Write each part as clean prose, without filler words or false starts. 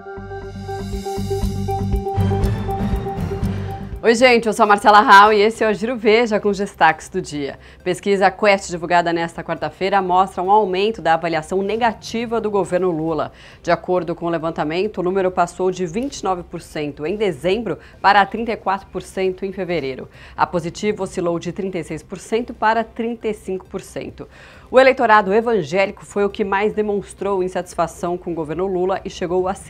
Oi gente, eu sou a Marcela Rau e esse é o Giro Veja com os destaques do dia. Pesquisa Quest divulgada nesta quarta-feira mostra um aumento da avaliação negativa do governo Lula. De acordo com o levantamento, o número passou de 29% em dezembro para 34% em fevereiro. A positiva oscilou de 36% para 35%. O eleitorado evangélico foi o que mais demonstrou insatisfação com o governo Lula e chegou a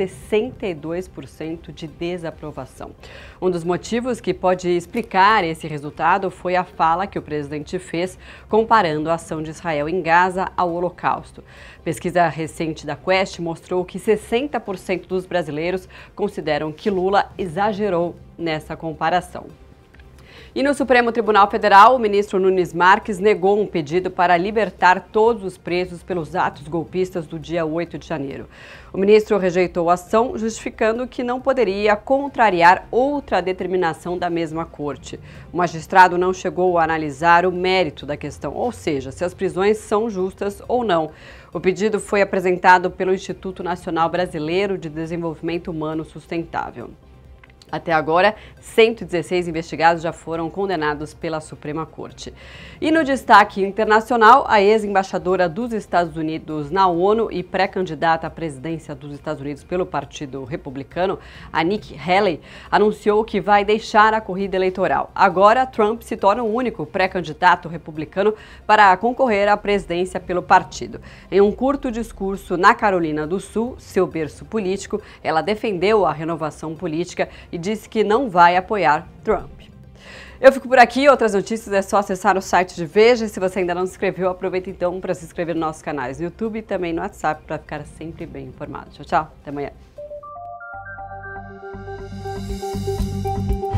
62% de desaprovação. Um dos motivos que pode explicar esse resultado foi a fala que o presidente fez comparando a ação de Israel em Gaza ao Holocausto. Pesquisa recente da Quest mostrou que 60% dos brasileiros consideram que Lula exagerou nessa comparação. E no Supremo Tribunal Federal, o ministro Nunes Marques negou um pedido para libertar todos os presos pelos atos golpistas do dia 8 de janeiro. O ministro rejeitou a ação, justificando que não poderia contrariar outra determinação da mesma corte. O magistrado não chegou a analisar o mérito da questão, ou seja, se as prisões são justas ou não. O pedido foi apresentado pelo Instituto Nacional Brasileiro de Desenvolvimento Humano Sustentável. Até agora, 116 investigados já foram condenados pela Suprema Corte. E no destaque internacional, a ex-embaixadora dos Estados Unidos na ONU e pré-candidata à presidência dos Estados Unidos pelo Partido Republicano, a Nikki Haley, anunciou que vai deixar a corrida eleitoral. Agora, Trump se torna o único pré-candidato republicano para concorrer à presidência pelo partido. Em um curto discurso na Carolina do Sul, seu berço político, ela defendeu a renovação política e disse que não vai apoiar Trump. Eu fico por aqui, outras notícias é só acessar o site de Veja. Se você ainda não se inscreveu, aproveita então para se inscrever nos nossos canais no YouTube e também no WhatsApp para ficar sempre bem informado. Tchau, tchau, até amanhã.